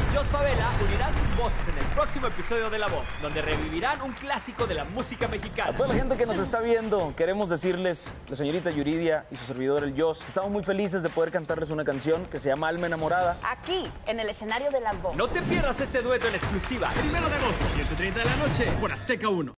Jos Favela unirán sus voces en el próximo episodio de La Voz, donde revivirán un clásico de la música mexicana. A toda la gente que nos está viendo, queremos decirles, la señorita Yuridia y su servidor el Jos, estamos muy felices de poder cantarles una canción que se llama Alma Enamorada. Aquí, en el escenario de La Voz. No te pierdas este dueto en exclusiva. 1 de agosto, 7:30 de la noche, por Azteca 1.